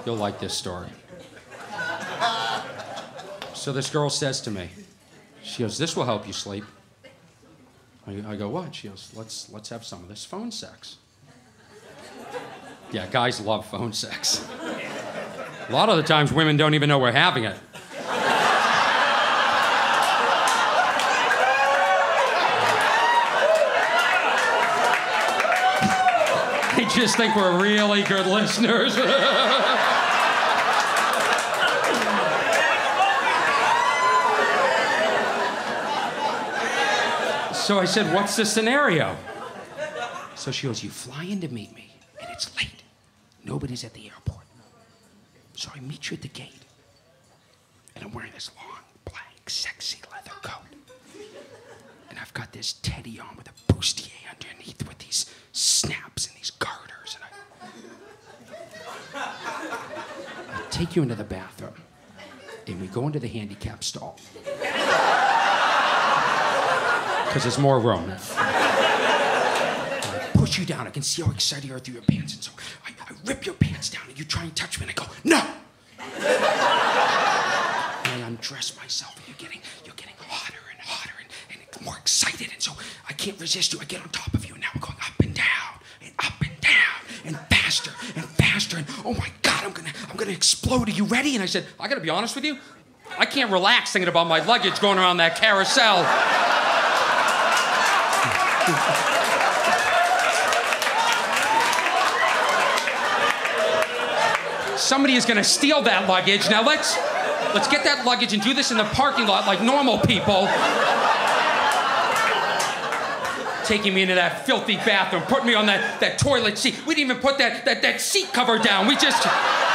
You'll like this story. So this girl says to me, she goes, "This will help you sleep." I go, "What?" She goes, let's have some of this phone sex." Yeah, guys love phone sex. A lot of the times women don't even know we're having it. They just think we're really good listeners. So I said, "What's the scenario?" So she goes, "You fly in to meet me, and it's late. Nobody's at the airport. So I meet you at the gate, and I'm wearing this long, black, sexy leather coat. And I've got this teddy on with a bustier underneath with these snaps and these garters. And I take you into the bathroom, and we go into the handicap stall. Because there's more room. I push you down. I can see how excited you are through your pants. And so I rip your pants down, and you try and touch me, and I go, "No!" And I undress myself, and you're getting hotter and hotter and more excited. And so I can't resist you. I get on top of you, and now we're going up and down and up and down and faster and faster. And oh my God, I'm gonna explode. Are you ready? And I said, "I gotta be honest with you. I can't relax thinking about my luggage going around that carousel." Somebody is going to steal that luggage. Now let's get that luggage and do this in the parking lot like normal people. Taking me into that filthy bathroom, putting me on that toilet seat. We didn't even put that seat cover down. We just